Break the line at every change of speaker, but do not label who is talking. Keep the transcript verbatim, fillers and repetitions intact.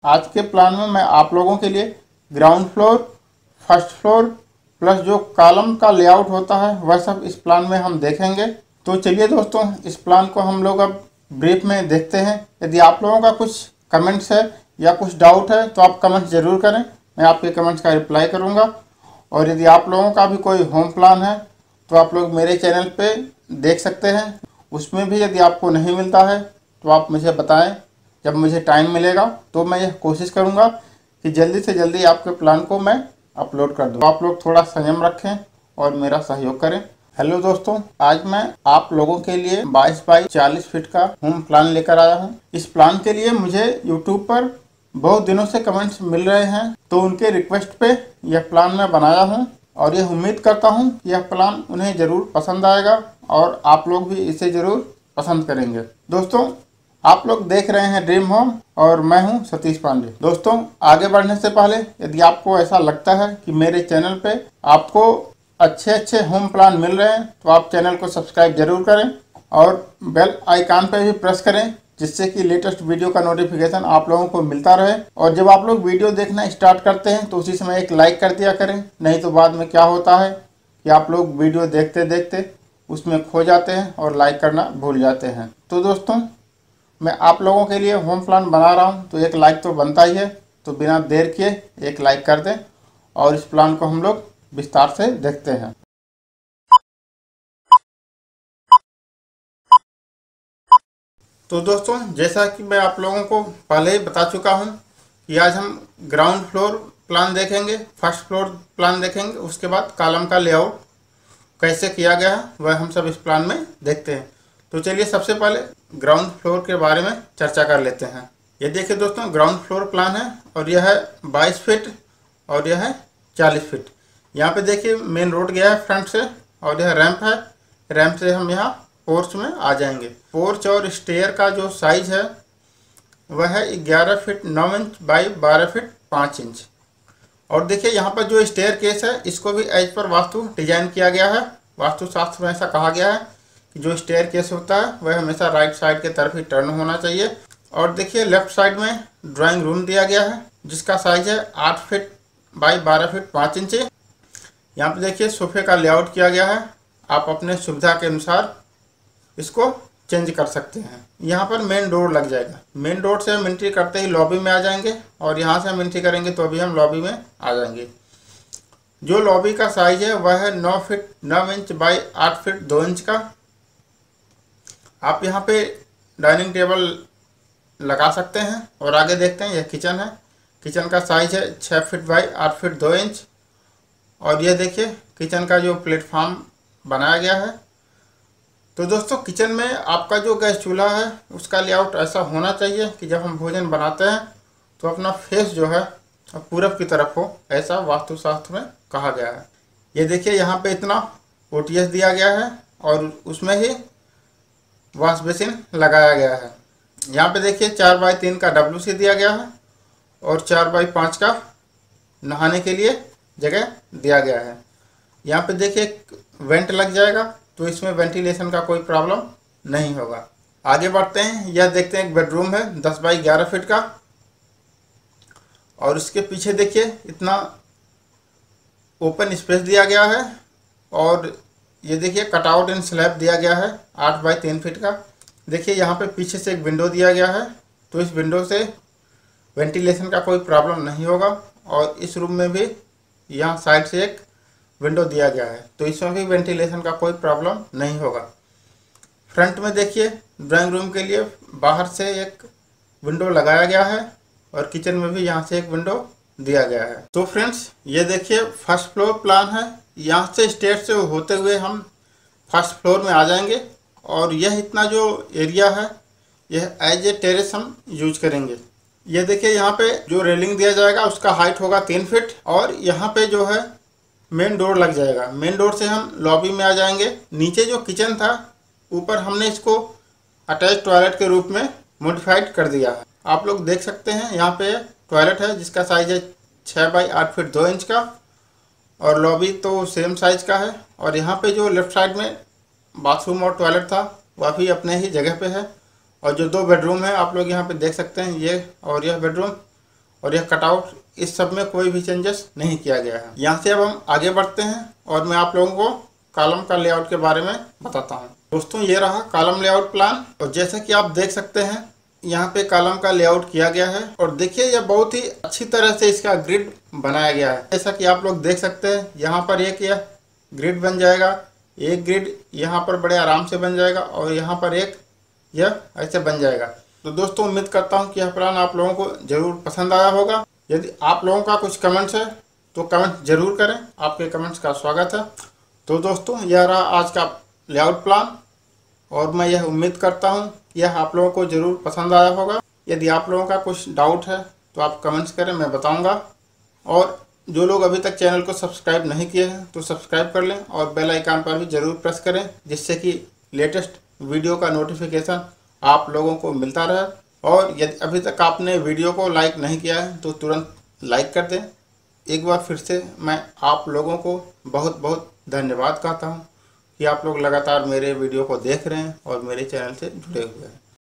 आज के प्लान में मैं आप लोगों के लिए ground floor, first floor plus जो कॉलम का लेआउट होता है वह सब इस प्लान में हम देखेंगे। तो चलिए दोस्तों, इस प्लान को हम लोग अब ब्रीफ में देखते हैं। यदि आप लोगों का कुछ कमेंट्स है या कुछ डाउट है तो आप कमेंट्स ज़रूर करें, मैं आपके कमेंट्स का रिप्लाई करूँगा। और यदि आप लोगों का भी कोई होम प्लान है तो आप लोग मेरे चैनल पे देख सकते हैं। उसमें भी यदि आपको नहीं मिलता है तो आप मुझे बताएं, जब मुझे टाइम मिलेगा तो मैं यह कोशिश करूंगा कि जल्दी से जल्दी आपके प्लान को मैं अपलोड कर दूं। तो आप लोग थोड़ा संयम रखें और मेरा सहयोग करें। हेलो दोस्तों, आज मैं आप लोगों के लिए बाईस बाई चालीस फीट का होम प्लान लेकर आया हूं। इस प्लान के लिए मुझे यूट्यूब पर बहुत दिनों से कमेंट्स मिल रहे हैं, तो उनके रिक्वेस्ट पे यह प्लान मैं बनाया हूं और यह उम्मीद करता हूं कि यह प्लान उन्हें ज़रूर पसंद आएगा और आप लोग भी इसे ज़रूर पसंद करेंगे। दोस्तों, आप लोग देख रहे हैं ड्रीम होम और मैं हूं सतीश पांडे। दोस्तों, आगे बढ़ने से पहले यदि आपको ऐसा लगता है कि मेरे चैनल पे आपको अच्छे अच्छे होम प्लान मिल रहे हैं तो आप चैनल को सब्सक्राइब जरूर करें और बेल आइकन पे भी प्रेस करें, जिससे कि लेटेस्ट वीडियो का नोटिफिकेशन आप लोगों को मिलता रहे। और जब आप लोग वीडियो देखना स्टार्ट करते हैं तो उसी समय एक लाइक कर दिया करें, नहीं तो बाद में क्या होता है कि आप लोग वीडियो देखते देखते उसमें खो जाते हैं और लाइक करना भूल जाते हैं। तो दोस्तों, मैं आप लोगों के लिए होम प्लान बना रहा हूं तो एक लाइक तो बनता ही है, तो बिना देर किए एक लाइक कर दें और इस प्लान को हम लोग विस्तार से देखते हैं। तो दोस्तों, जैसा कि मैं आप लोगों को पहले ही बता चुका हूं कि आज हम ग्राउंड फ्लोर प्लान देखेंगे, फर्स्ट फ्लोर प्लान देखेंगे, उसके बाद कॉलम का लेआउट कैसे किया गया है वह हम सब इस प्लान में देखते हैं। तो चलिए सबसे पहले ग्राउंड फ्लोर के बारे में चर्चा कर लेते हैं। ये देखिए दोस्तों, ग्राउंड फ्लोर प्लान है और यह है बाईस फीट और यह है चालीस फीट। यहाँ पे देखिए मेन रोड गया है फ्रंट से और यह रैंप है। रैंप से हम यहाँ पोर्च में आ जाएंगे। पोर्च और स्टेयर का जो साइज है वह है ग्यारह फीट नौ इंच बाई बारह फीट पाँच इंच। और देखिए यहाँ पर जो स्टेयर केस है इसको भी एज पर वास्तु डिजाइन किया गया है। वास्तुशास्त्र में ऐसा कहा गया है कि जो स्टेयर केस होता है वह हमेशा राइट साइड के तरफ ही टर्न होना चाहिए। और देखिए लेफ्ट साइड में ड्राइंग रूम दिया गया है जिसका साइज है आठ फीट बाई बारह फीट पाँच इंच। यहाँ पे देखिए सोफे का लेआउट किया गया है, आप अपने सुविधा के अनुसार इसको चेंज कर सकते हैं। यहाँ पर मेन डोर लग जाएगा। मेन डोर से हम एंट्री करते ही लॉबी में आ जाएंगे और यहाँ से हम एंट्री करेंगे तो अभी हम लॉबी में आ जाएंगे। जो लॉबी का साइज है वह है नौ फीट नौ इंच बाई आठ फीट दो इंच का। आप यहाँ पे डाइनिंग टेबल लगा सकते हैं। और आगे देखते हैं, यह किचन है। किचन का साइज है छः फीट बाई आठ फीट दो इंच। और यह देखिए किचन का जो प्लेटफॉर्म बनाया गया है। तो दोस्तों, किचन में आपका जो गैस चूल्हा है उसका लेआउट ऐसा होना चाहिए कि जब हम भोजन बनाते हैं तो अपना फेस जो है पूरब की तरफ हो, ऐसा वास्तुशास्त्र में कहा गया है। ये देखिए यहाँ पे इतना ओ टी एस दिया गया है और उसमें ही वॉश बेसिन लगाया गया है। यहाँ पे देखिए चार बाई तीन का डब्ल्यू सी दिया गया है और चार बाई पाँच का नहाने के लिए जगह दिया गया है। यहाँ पे देखिए वेंट लग जाएगा तो इसमें वेंटिलेशन का कोई प्रॉब्लम नहीं होगा। आगे बढ़ते हैं, यह देखते हैं एक बेडरूम है दस बाई ग्यारह फीट का। और इसके पीछे देखिए इतना ओपन स्पेस दिया गया है और ये देखिए कटआउट इन स्लैब दिया गया है आठ बाई तीन फीट का। देखिए यहाँ पे पीछे से एक विंडो दिया गया है तो इस विंडो से वेंटिलेशन का कोई प्रॉब्लम नहीं होगा। और इस रूम में भी यहाँ साइड से एक विंडो दिया गया है तो इसमें भी वेंटिलेशन का कोई प्रॉब्लम नहीं होगा। फ्रंट में देखिए ड्राइंग रूम के लिए बाहर से एक विंडो लगाया गया है और किचन में भी यहाँ से एक विंडो दिया गया है। तो फ्रेंड्स, ये देखिए फर्स्ट फ्लोर प्लान है। यहाँ से स्टेयर से होते हुए हम फर्स्ट फ्लोर में आ जाएंगे और यह इतना जो एरिया है यह एज ए टेरेस हम यूज करेंगे। ये देखिए यहाँ पे जो रेलिंग दिया जाएगा उसका हाइट होगा तीन फीट और यहाँ पे जो है मेन डोर लग जाएगा। मेन डोर से हम लॉबी में आ जाएंगे। नीचे जो किचन था ऊपर हमने इसको अटैच टॉयलेट के रूप में मॉडिफाइड कर दिया है। आप लोग देख सकते हैं यहाँ पे टॉयलेट है जिसका साइज है छः बाई आठ फीट दो इंच का और लॉबी तो सेम साइज का है। और यहाँ पे जो लेफ्ट साइड में बाथरूम और टॉयलेट था वह भी अपने ही जगह पे है। और जो दो बेडरूम है आप लोग यहाँ पे देख सकते हैं, ये और यह बेडरूम और यह कटआउट, इस सब में कोई भी चेंजेस नहीं किया गया है। यहाँ से अब हम आगे बढ़ते हैं और मैं आप लोगों को कॉलम का लेआउट के बारे में बताता हूँ। दोस्तों ये रहा कॉलम लेआउट प्लान, और जैसा कि आप देख सकते हैं यहाँ पे कॉलम का लेआउट किया गया है और देखिए यह बहुत ही अच्छी तरह से इसका ग्रिड बनाया गया है। जैसा कि आप लोग देख सकते हैं यहाँ पर एक यह ग्रिड बन जाएगा, एक ग्रिड यहाँ पर बड़े आराम से बन जाएगा और यहाँ पर एक यह ऐसे बन जाएगा। तो दोस्तों उम्मीद करता हूँ कि यह प्लान आप लोगों को जरूर पसंद आया होगा। यदि आप लोगों का कुछ कमेंट्स है तो कमेंट जरूर करें, आपके कमेंट्स का स्वागत है। तो दोस्तों यह रहा आज का लेआउट प्लान और मैं यह उम्मीद करता हूँ यह आप लोगों को ज़रूर पसंद आया होगा। यदि आप लोगों का कुछ डाउट है तो आप कमेंट्स करें, मैं बताऊंगा। और जो लोग अभी तक चैनल को सब्सक्राइब नहीं किए हैं तो सब्सक्राइब कर लें और बेल आइकन पर भी ज़रूर प्रेस करें, जिससे कि लेटेस्ट वीडियो का नोटिफिकेशन आप लोगों को मिलता रहे। और यदि अभी तक आपने वीडियो को लाइक नहीं किया है तो तुरंत लाइक कर दें। एक बार फिर से मैं आप लोगों को बहुत बहुत धन्यवाद कहता हूँ कि आप लोग लगातार मेरे वीडियो को देख रहे हैं और मेरे चैनल से जुड़े हुए हैं।